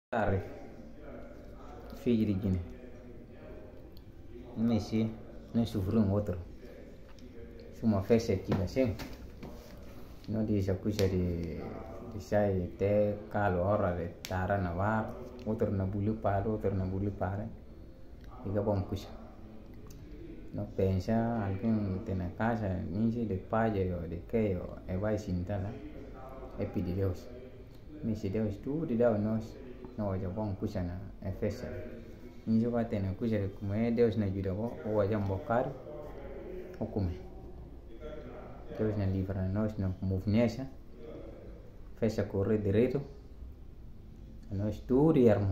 Tarde, filho de Guiné. Messi, não sofreu um outro. Se uma festa aqui, assim, não diz a coisa de sai até calo hora de tara na var, outro na bulu para, outro na bulu para. E que bom coisa. Não pensa, alguém tem na casa, ninja de pai ou de que é vai sentar lá, é pedir Deus. Messi Deus tudo dá nós. Não é bom coisa na festa. Ninja vai ter na coisa de comer, Deus na ajuda ou é um bocado ou comer. Deus na livra nós não movimenta, fecha correr direito, nós tudo irmão.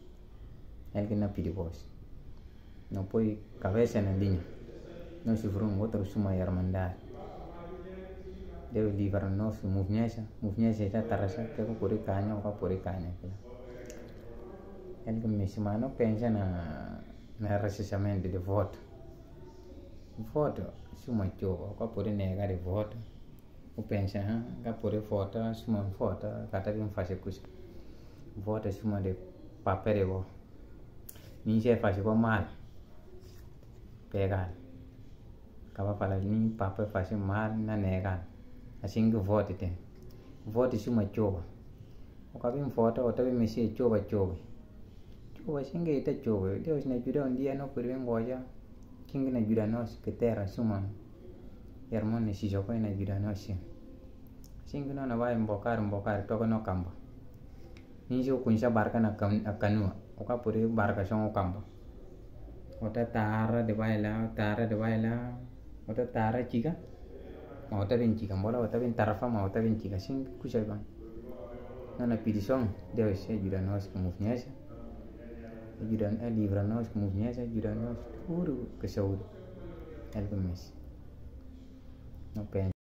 Ele não pede voz, não põe cabeça na linha, nós sofremos outro suma irmandade. Deus livra nós movimenta está tarasa que eu por canha ou por canha. Ele que me chama não pensa na recessamento de voto. Voto suma choba, ou por negar de voto. O pensa, que por voto suma voto, kata que faz coisa. Voto suma de papel de voto. Ninja faz igual mal. Pegar. Acaba falar nem papel faz mal na negar. Assim que voto tem. Voto suma choba. O cabim voto ou também me se choba. Choba assim que está choba. Deus na ajuda dia não por bem goja. Quem na ajuda nós que terra suma. Irmão nesse jogo na ajuda nós sim. Assim que não vai embocar toca no campo. Ninja kunja barca na canoa. O que por barca são o campo. Outra tarra de baila, outra tarra chica. Outra bem chica, bola outra bem tarrafa, outra bem chica. Assim que coisa bom. Não pedição, Deus ajuda nós como movimento. Ajuda livra nós como movimento, ajuda nós tudo que saúde. Ele começa. Não pensa.